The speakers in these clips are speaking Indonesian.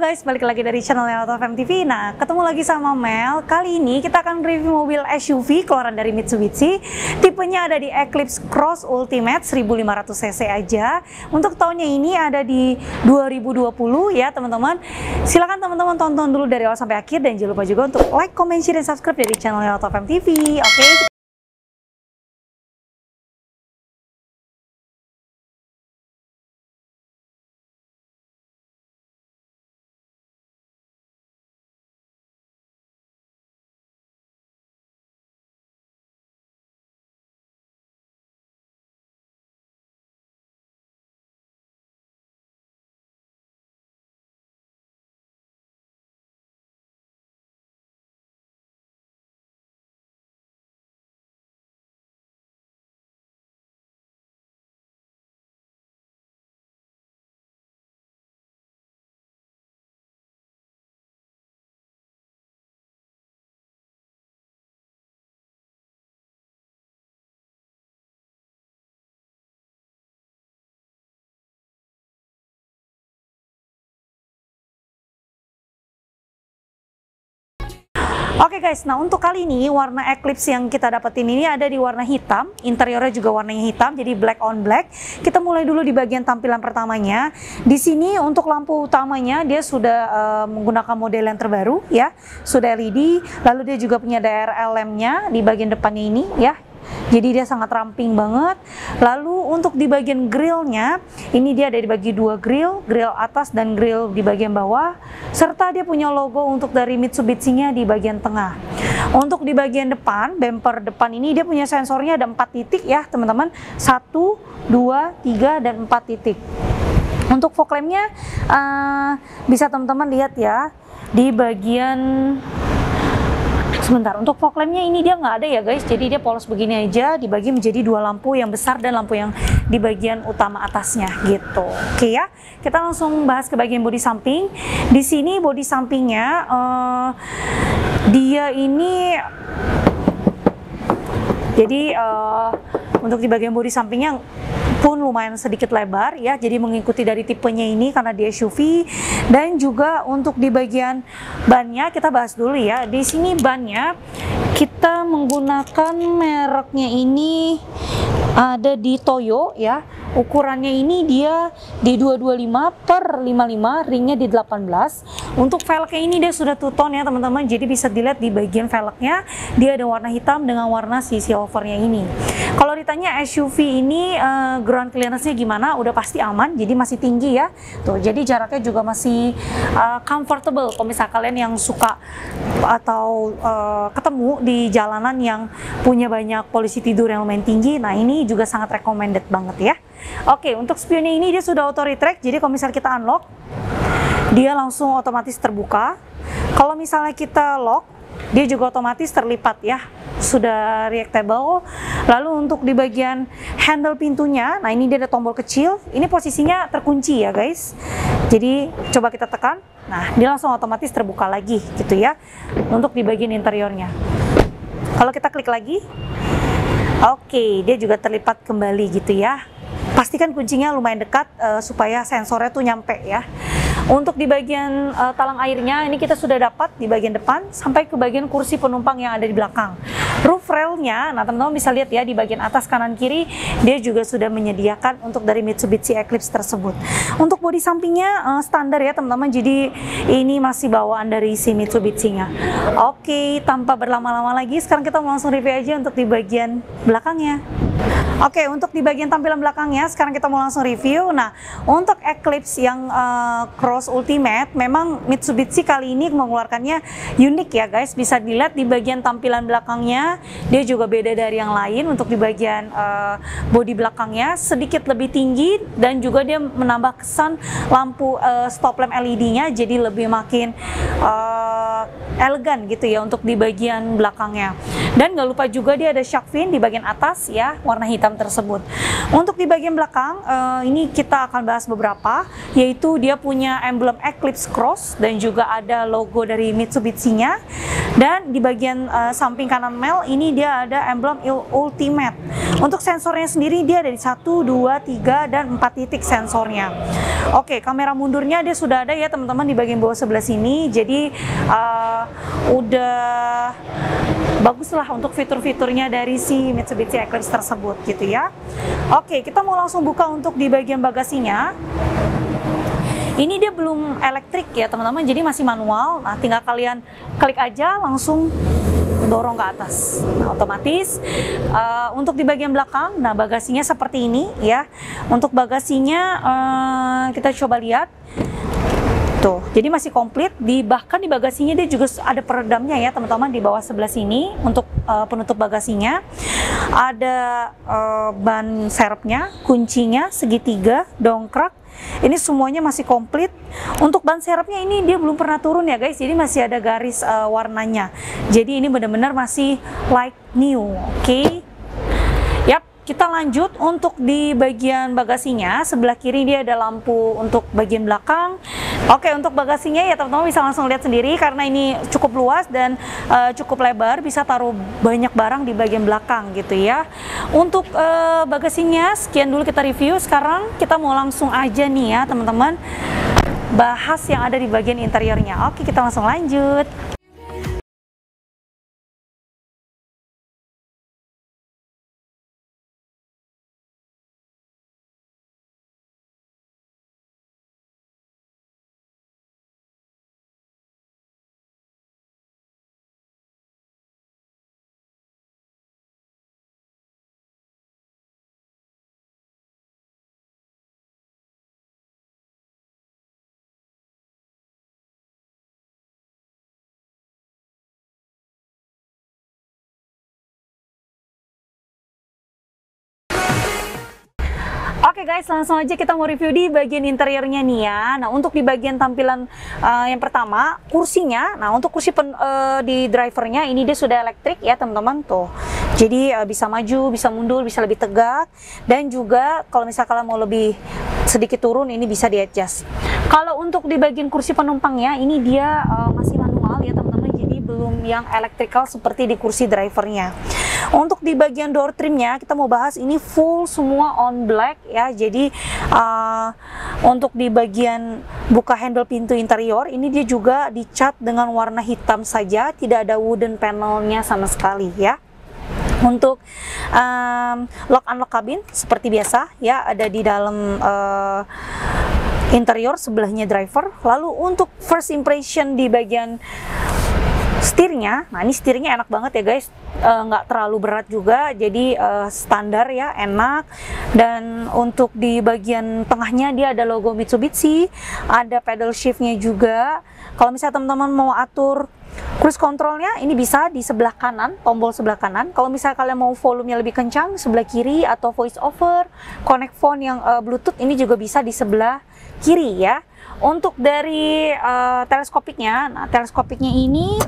guys, balik lagi dari channelnya AutoFM TV. Nah, ketemu lagi sama Mel. Kali ini kita akan review mobil SUV keluaran dari Mitsubishi. Tipenya ada di Eclipse Cross Ultimate 1500 cc aja. Untuk tahunnya ini ada di 2020 ya teman-teman. Silakan teman-teman tonton dulu dari awal sampai akhir, dan jangan lupa juga untuk like, comment, share, dan subscribe dari channelnya AutoFM TV. Oke. Oke guys, nah untuk kali ini warna Eclipse yang kita dapetin ini ada di warna hitam, interiornya juga warnanya hitam, jadi black on black. Kita mulai dulu di bagian tampilan pertamanya. Di sini untuk lampu utamanya dia sudah menggunakan model yang terbaru ya, sudah LED. Lalu dia juga punya DRL lamp-nya di bagian depannya ini ya. Jadi dia sangat ramping banget. Lalu untuk di bagian grillnya, ini dia ada dibagi dua grill atas dan grill di bagian bawah, serta dia punya logo untuk dari Mitsubishi-nya di bagian tengah. Untuk di bagian depan, bumper depan ini dia punya sensornya ada 4 titik ya teman-teman, 1, 2, 3, dan 4 titik. Untuk fog lamp-nya bisa teman-teman lihat ya di bagian. Sebentar, untuk fog lamp-nya ini dia nggak ada ya guys, jadi dia polos begini aja, dibagi menjadi dua lampu yang besar dan lampu yang di bagian utama atasnya gitu. Oke ya, kita langsung bahas ke bagian bodi samping. Di sini bodi sampingnya dia ini jadi untuk di bagian bodi sampingnya pun lumayan sedikit lebar ya, jadi mengikuti dari tipenya ini karena dia SUV. Dan juga untuk di bagian bannya kita bahas dulu ya. Di sini bannya kita menggunakan mereknya ini ada di Toyo ya. Ukurannya ini dia di 225/55, ringnya di 18. Untuk velgnya ini dia sudah two tone ya teman-teman, jadi bisa dilihat di bagian velgnya dia ada warna hitam dengan warna si silvernya ini. Kalau ditanya SUV ini ground clearance-nya gimana, udah pasti aman, jadi masih tinggi ya tuh, jadi jaraknya juga masih comfortable kalau misalnya kalian yang suka atau ketemu di jalanan yang punya banyak polisi tidur yang lumayan tinggi. Nah ini juga sangat recommended banget ya. Oke, untuk spionnya ini dia sudah auto retract, jadi kalau misalnya kita unlock dia langsung otomatis terbuka. Kalau misalnya kita lock dia juga otomatis terlipat ya, sudah reactable. Lalu untuk di bagian handle pintunya, nah ini dia ada tombol kecil, ini posisinya terkunci ya guys, jadi coba kita tekan, nah dia langsung otomatis terbuka lagi gitu ya. Untuk di bagian interiornya, kalau kita klik lagi, oke, dia juga terlipat kembali gitu ya. Pastikan kuncinya lumayan dekat supaya sensornya tuh nyampe ya. Untuk di bagian talang airnya ini kita sudah dapat di bagian depan sampai ke bagian kursi penumpang yang ada di belakang. Roof railnya, nah teman-teman bisa lihat ya di bagian atas kanan kiri dia juga sudah menyediakan untuk dari Mitsubishi Eclipse tersebut. Untuk bodi sampingnya standar ya teman-teman, jadi ini masih bawaan dari si Mitsubishi-nya. Oke, tanpa berlama-lama lagi sekarang kita mau langsung review aja untuk di bagian belakangnya. Oke, untuk di bagian tampilan belakangnya sekarang kita mau langsung review. Nah, untuk Eclipse yang Cross Ultimate, memang Mitsubishi kali ini mengeluarkannya unik ya guys. Bisa dilihat di bagian tampilan belakangnya, dia juga beda dari yang lain. Untuk di bagian bodi belakangnya sedikit lebih tinggi, dan juga dia menambah kesan lampu stop lamp LED-nya, jadi lebih makin elegan gitu ya untuk di bagian belakangnya. Dan nggak lupa juga dia ada shark fin di bagian atas ya, warna hitam tersebut. Untuk di bagian belakang ini kita akan bahas beberapa, yaitu dia punya emblem Eclipse Cross dan juga ada logo dari Mitsubishi-nya. Dan di bagian samping kanan Mel ini dia ada emblem Ultimate. Untuk sensornya sendiri dia ada di 1, 2, 3, dan 4 titik sensornya. Oke, kamera mundurnya dia sudah ada ya teman-teman di bagian bawah sebelah sini. Jadi udah bagus lah untuk fitur-fiturnya dari si Mitsubishi Eclipse tersebut gitu ya. Oke, kita mau langsung buka untuk di bagian bagasinya. Ini dia belum elektrik ya teman-teman, jadi masih manual. Nah, tinggal kalian klik aja langsung dorong ke atas. Nah, otomatis untuk di bagian belakang, nah bagasinya seperti ini ya. Untuk bagasinya kita coba lihat. Tuh, jadi masih komplit. Bahkan di bagasinya dia juga ada peredamnya ya teman-teman di bawah sebelah sini untuk penutup bagasinya. Ada ban serepnya, kuncinya, segitiga, dongkrak. Ini semuanya masih komplit. Untuk ban serepnya ini dia belum pernah turun ya guys, jadi masih ada garis warnanya. Jadi ini benar-benar masih like new. Oke. Yap, kita lanjut untuk di bagian bagasinya. Sebelah kiri dia ada lampu untuk bagian belakang. Oke, untuk bagasinya ya teman-teman bisa langsung lihat sendiri karena ini cukup luas dan cukup lebar, bisa taruh banyak barang di bagian belakang gitu ya. Untuk bagasinya sekian dulu kita review. Sekarang kita mau langsung aja nih ya teman-teman bahas yang ada di bagian interiornya. Oke, kita langsung lanjut. Oke guys, langsung aja kita mau review di bagian interiornya nih ya. Nah, untuk di bagian tampilan yang pertama, kursinya. Nah, untuk kursi di drivernya ini dia sudah elektrik ya teman-teman tuh. Jadi bisa maju, bisa mundur, bisa lebih tegak. Dan juga kalau misalnya kalian mau lebih sedikit turun, ini bisa di adjust. Kalau untuk di bagian kursi penumpangnya, ini dia masih manual ya teman-teman. Jadi belum yang electrical seperti di kursi drivernya. Untuk di bagian door trimnya kita mau bahas ini full semua on black ya. Jadi untuk di bagian buka handle pintu interior ini dia juga dicat dengan warna hitam saja, tidak ada wooden panelnya sama sekali ya. Untuk lock unlock kabin seperti biasa ya, ada di dalam interior sebelahnya driver. Lalu untuk first impression di bagian setirnya, nah ini setirnya enak banget ya guys, nggak terlalu berat juga, jadi standar ya, enak. Dan untuk di bagian tengahnya dia ada logo Mitsubishi, ada pedal shiftnya juga. Kalau misalnya teman-teman mau atur cruise controlnya, ini bisa di sebelah kanan, tombol sebelah kanan. Kalau misalnya kalian mau volumenya lebih kencang, sebelah kiri, atau voice over, connect phone yang Bluetooth, ini juga bisa di sebelah kiri ya. Untuk dari teleskopiknya, nah teleskopiknya ini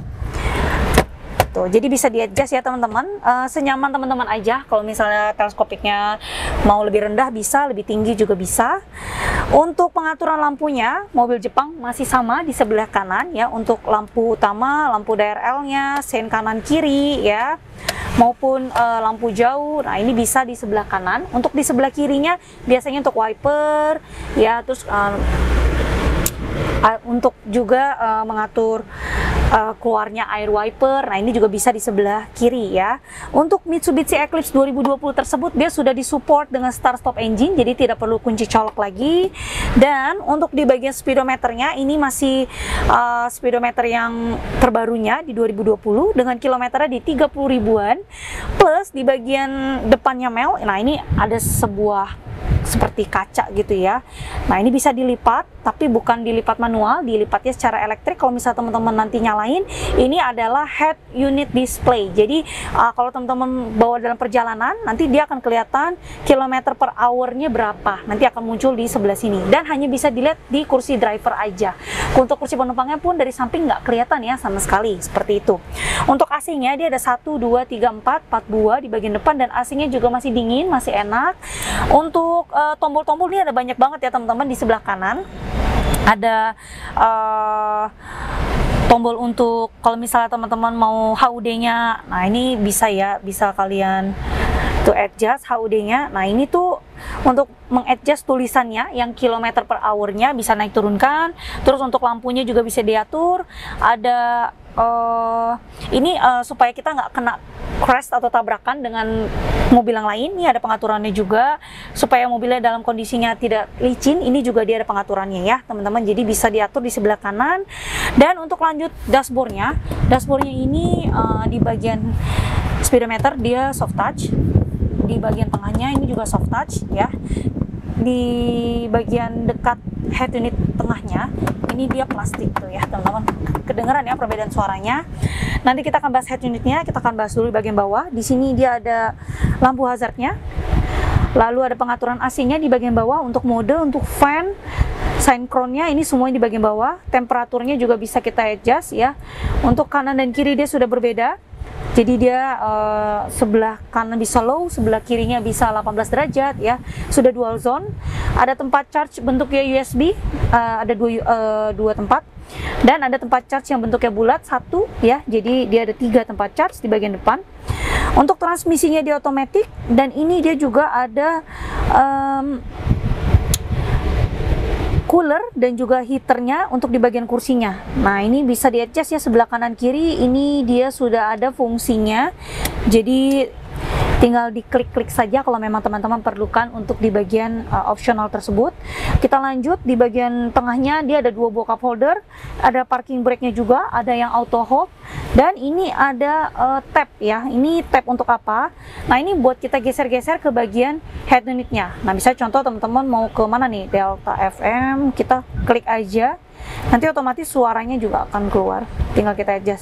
tuh, jadi bisa di adjust ya teman-teman, senyaman teman-teman aja. Kalau misalnya teleskopiknya mau lebih rendah bisa, lebih tinggi juga bisa. Untuk pengaturan lampunya, mobil Jepang masih sama di sebelah kanan ya. Untuk lampu utama, lampu DRL-nya, sein kanan kiri ya, maupun lampu jauh. Nah, ini bisa di sebelah kanan. Untuk di sebelah kirinya biasanya untuk wiper ya, terus untuk juga mengatur keluarnya air wiper. Nah, ini juga bisa di sebelah kiri ya. Untuk Mitsubishi Eclipse 2020 tersebut dia sudah disupport dengan start stop engine, jadi tidak perlu kunci colok lagi. Dan untuk di bagian speedometernya ini masih speedometer yang terbarunya di 2020 dengan kilometernya di 30 ribuan. Plus di bagian depannya Mel, nah ini ada sebuah seperti kaca gitu ya. Nah, ini bisa dilipat, tapi bukan dilipat manual, dilipatnya secara elektrik. Kalau misalnya teman-teman nanti nyalain, ini adalah head unit display. Jadi kalau teman-teman bawa dalam perjalanan, nanti dia akan kelihatan kilometer per hour-nya berapa. Nanti akan muncul di sebelah sini. Dan hanya bisa dilihat di kursi driver aja. Untuk kursi penumpangnya pun dari samping nggak kelihatan ya sama sekali, seperti itu. Untuk AC-nya dia ada 1, 2, 3, 4 buah di bagian depan, dan AC-nya juga masih dingin, masih enak. Untuk tombol-tombol ini ada banyak banget ya teman-teman. Di sebelah kanan ada tombol untuk kalau misalnya teman-teman mau HUD-nya, nah ini bisa ya, bisa kalian tuh adjust HUD-nya. Nah ini tuh untuk mengadjust tulisannya yang kilometer per hour-nya bisa naik turunkan. Terus untuk lampunya juga bisa diatur. Ada supaya kita nggak kena crash atau tabrakan dengan mobil yang lain. Ini ada pengaturannya juga supaya mobilnya dalam kondisinya tidak licin. Ini juga dia ada pengaturannya ya teman-teman, jadi bisa diatur di sebelah kanan. Dan untuk lanjut dashboardnya ini di bagian speedometer dia soft touch, di bagian tengahnya ini juga soft touch ya, di bagian dekat head unit tengahnya ini dia plastik tuh ya teman-teman. Kedengeran ya perbedaan suaranya. Nanti kita akan bahas head unitnya, kita akan bahas dulu di bagian bawah. Di sini dia ada lampu hazardnya, lalu ada pengaturan AC-nya di bagian bawah. Untuk mode, untuk fan, sinkronnya ini semua di bagian bawah. Temperaturnya juga bisa kita adjust ya. Untuk kanan dan kiri dia sudah berbeda. Jadi dia sebelah kanan bisa low, sebelah kirinya bisa 18 derajat ya. Sudah dual zone. Ada tempat charge bentuknya USB, ada dua tempat. Dan ada tempat charge yang bentuknya bulat satu ya. Jadi dia ada 3 tempat charge di bagian depan. Untuk transmisinya dia otomatis, dan ini dia juga ada cooler dan juga heaternya untuk di bagian kursinya. Nah ini bisa di adjust ya, sebelah kanan kiri ini dia sudah ada fungsinya, jadi tinggal diklik-klik saja kalau memang teman-teman perlukan untuk di bagian optional tersebut. Kita lanjut di bagian tengahnya, dia ada 2 buah cup holder, ada parking brake-nya juga, ada yang auto hold, dan ini ada tab ya. Ini tab untuk apa? Nah ini buat kita geser-geser ke bagian head unitnya. Nah bisa contoh teman-teman mau ke mana nih, Delta FM, kita klik aja, nanti otomatis suaranya juga akan keluar, tinggal kita adjust.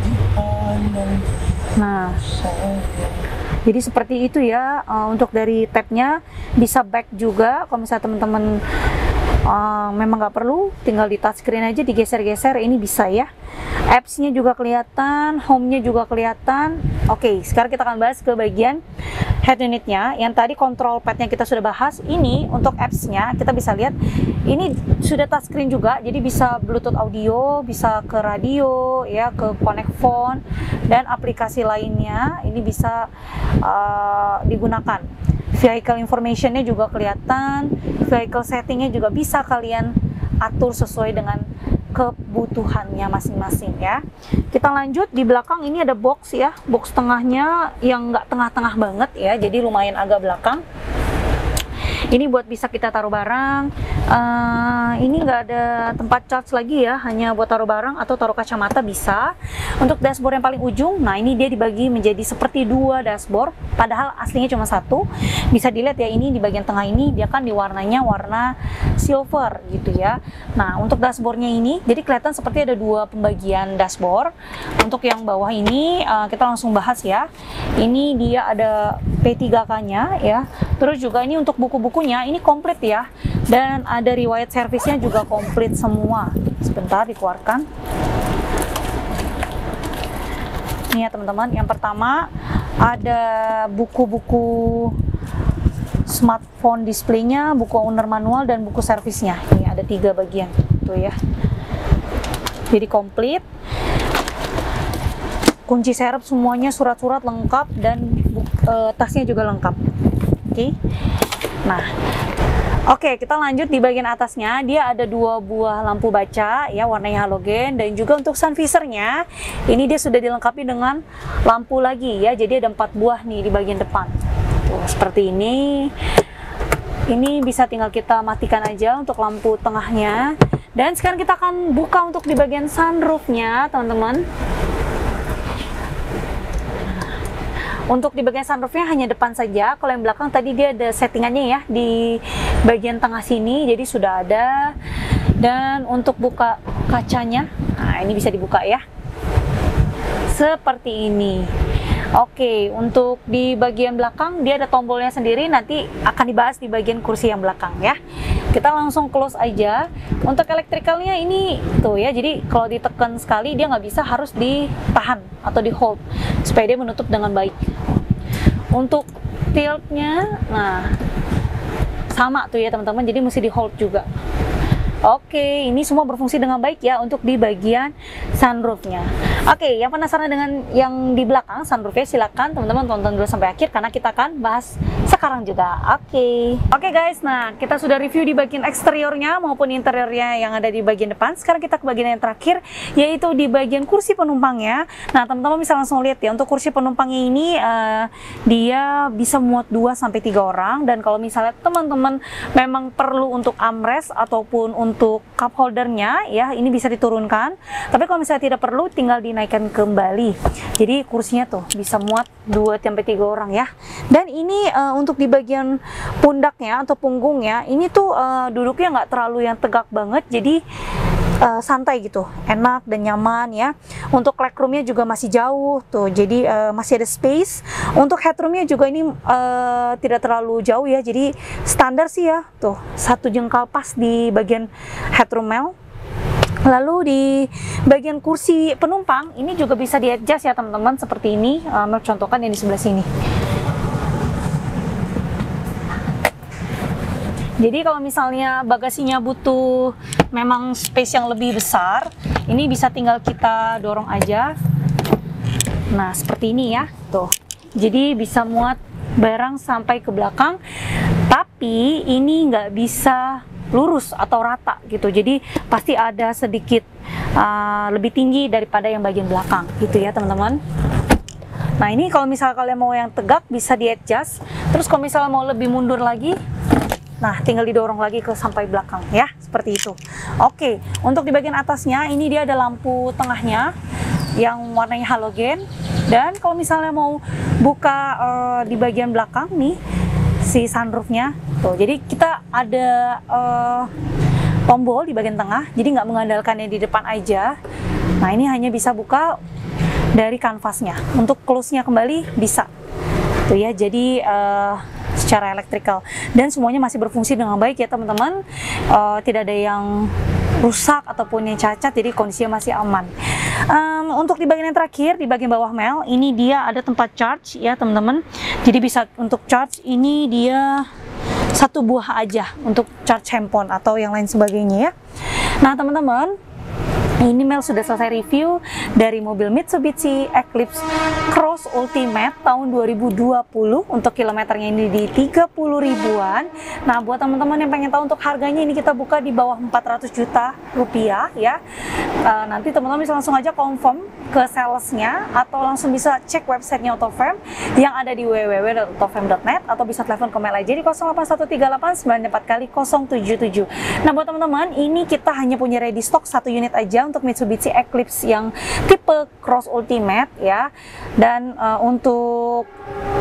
Nah jadi seperti itu ya. Untuk dari tabnya bisa back juga kalau misalnya teman-teman memang nggak perlu, tinggal di touchscreen aja digeser-geser, ini bisa ya. Apps-nya juga kelihatan, home-nya juga kelihatan. Oke, sekarang kita akan bahas ke bagian head unitnya. Yang tadi control pad-nya kita sudah bahas. Ini untuk apps-nya kita bisa lihat ini sudah touchscreen juga, jadi bisa Bluetooth audio, bisa ke radio ya, ke connect phone, dan aplikasi lainnya ini bisa digunakan. Vehicle information-nya juga kelihatan, vehicle setting-nya juga bisa kalian atur sesuai dengan kebutuhannya masing-masing ya. Kita lanjut di belakang, ini ada box ya, box tengahnya yang nggak tengah-tengah banget ya, jadi lumayan agak belakang. Ini buat bisa kita taruh barang. Ini nggak ada tempat charge lagi ya, hanya buat taruh barang atau taruh kacamata bisa. Untuk dashboard yang paling ujung, nah ini dia dibagi menjadi seperti 2 dashboard, padahal aslinya cuma 1. Bisa dilihat ya, ini di bagian tengah ini dia kan diwarnanya warna silver gitu ya. Nah untuk dashboardnya ini, jadi kelihatan seperti ada 2 pembagian dashboard. Untuk yang bawah ini kita langsung bahas ya. Ini dia ada P3K-nya ya. Terus juga ini untuk buku-bukunya ini komplit ya, dan ada riwayat servisnya juga komplit semua. Sebentar dikeluarkan. Ini ya teman-teman, yang pertama ada buku-buku smartphone displaynya, buku owner manual, dan buku servisnya. Ini ada 3 bagian tuh ya, jadi komplit. Kunci serep semuanya, surat-surat lengkap, dan tasnya juga lengkap. Oke. Nah, oke, kita lanjut di bagian atasnya. Dia ada 2 buah lampu baca ya, warnanya halogen, dan juga untuk sun visor-nya ini dia sudah dilengkapi dengan lampu lagi ya. Jadi ada 4 buah nih di bagian depan. Tuh, seperti ini. Ini bisa tinggal kita matikan aja untuk lampu tengahnya. Dan sekarang kita akan buka untuk di bagian sunroof-nya, teman-teman. Untuk di bagian sunroofnya hanya depan saja. Kalau yang belakang tadi dia ada settingannya ya di bagian tengah sini, jadi sudah ada. Dan untuk buka kacanya, nah ini bisa dibuka ya, seperti ini. Oke, untuk di bagian belakang dia ada tombolnya sendiri, nanti akan dibahas di bagian kursi yang belakang ya. Kita langsung close aja. Untuk elektrikalnya ini tuh ya, jadi kalau ditekan sekali dia nggak bisa, harus ditahan atau di hold supaya dia menutup dengan baik. Untuk tiltnya, nah sama tuh ya teman-teman, jadi mesti di hold juga. Oke, ini semua berfungsi dengan baik ya untuk di bagian sunroofnya. Oke, yang penasaran dengan yang di belakang sunroofnya, silakan teman-teman tonton dulu sampai akhir karena kita akan bahas sekarang juga. Oke guys, nah kita sudah review di bagian eksteriornya maupun interiornya yang ada di bagian depan. Sekarang kita ke bagian yang terakhir, yaitu di bagian kursi penumpangnya. Nah teman-teman bisa langsung lihat ya, untuk kursi penumpangnya ini dia bisa muat 2-3 orang, dan kalau misalnya teman-teman memang perlu untuk armrest ataupun untuk cup holdernya ya, ini bisa diturunkan. Tapi kalau misalnya tidak perlu, tinggal dinaikkan kembali. Jadi kursinya tuh bisa muat 2-3 orang ya. Dan ini untuk di bagian pundaknya atau punggungnya, ini tuh duduknya nggak terlalu yang tegak banget, jadi santai gitu, enak dan nyaman ya. Untuk legroomnya juga masih jauh tuh, jadi masih ada space. Untuk headroomnya juga ini tidak terlalu jauh ya, jadi standar sih ya, tuh 1 jengkal pas di bagian headroom. Lalu di bagian kursi penumpang ini juga bisa di adjust ya teman-teman, seperti ini. Mel contohkan yang di sebelah sini. Jadi kalau misalnya bagasinya butuh memang space yang lebih besar, ini bisa tinggal kita dorong aja. Nah seperti ini ya, tuh. Jadi bisa muat barang sampai ke belakang, tapi ini nggak bisa lurus atau rata gitu. Jadi pasti ada sedikit lebih tinggi daripada yang bagian belakang gitu ya teman-teman. Nah ini kalau misalnya kalian mau yang tegak bisa di adjust. Terus kalau misalnya mau lebih mundur lagi, nah tinggal didorong lagi ke sampai belakang ya, seperti itu. Oke, untuk di bagian atasnya ini dia ada lampu tengahnya yang warnanya halogen. Dan kalau misalnya mau buka di bagian belakang nih si sunroofnya tuh, jadi kita ada tombol di bagian tengah, jadi nggak mengandalkan yang di depan aja. Nah ini hanya bisa buka dari kanvasnya. Untuk close-nya kembali bisa tuh ya, jadi secara elektrikal, dan semuanya masih berfungsi dengan baik ya teman-teman. Tidak ada yang rusak ataupun yang cacat, jadi kondisinya masih aman. Untuk di bagian yang terakhir, di bagian bawah Mel, ini dia ada tempat charge ya teman-teman. Jadi bisa untuk charge, ini dia 1 buah aja untuk charge handphone atau yang lain sebagainya ya. Nah teman-teman, ini Mel sudah selesai review dari mobil Mitsubishi Eclipse Cross Ultimate tahun 2020. Untuk kilometernya ini di 30 ribuan. Nah buat teman-teman yang pengen tahu untuk harganya, ini kita buka di bawah 400 juta rupiah ya. Nanti teman-teman bisa langsung aja confirm ke salesnya, atau langsung bisa cek websitenya Autofam yang ada di www.autofam.net, atau bisa telepon ke Mel aja di 08138944 077. Nah buat teman-teman, ini kita hanya punya ready stock 1 unit aja untuk Mitsubishi Eclipse yang tipe Cross Ultimate ya. Dan untuk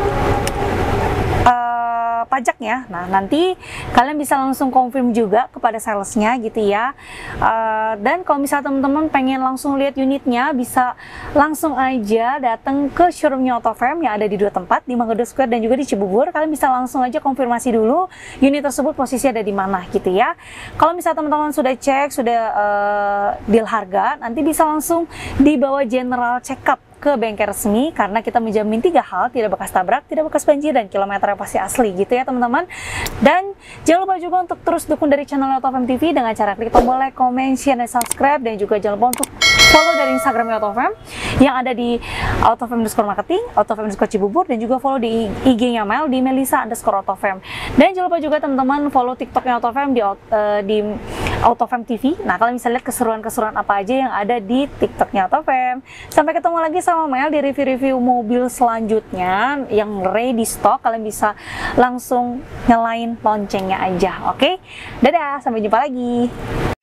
pajaknya, nah nanti kalian bisa langsung confirm juga kepada salesnya gitu ya. Dan kalau misalnya teman-teman pengen langsung lihat unitnya, bisa langsung aja datang ke showroomnya Autofam yang ada di 2 tempat, di Mangga Square dan juga di Cibubur. Kalian bisa langsung aja konfirmasi dulu unit tersebut posisi ada di mana gitu ya. Kalau misalnya teman-teman sudah cek, sudah deal harga, nanti bisa langsung dibawa general check up ke bengkel resmi, karena kita menjamin 3 hal: tidak bekas tabrak, tidak bekas banjir, dan kilometernya pasti asli gitu ya teman-teman. Dan jangan lupa juga untuk terus dukung dari channel Autofam TV dengan cara klik tombol like, comment, share, dan subscribe. Dan juga jangan lupa untuk follow dari Instagramnya Autofam yang ada di autofam_marketing, autofam_cibubur, dan juga follow di IG-nya Mel di melisa_autofam. Dan jangan lupa juga teman-teman follow TikToknya Autofam di Autofam TV. Nah kalian bisa lihat keseruan-keseruan apa aja yang ada di TikToknya Autofam. Sampai ketemu lagi sama Mel di review-review mobil selanjutnya yang ready stock. Kalian bisa langsung nyalain loncengnya aja, oke? Dadah, sampai jumpa lagi.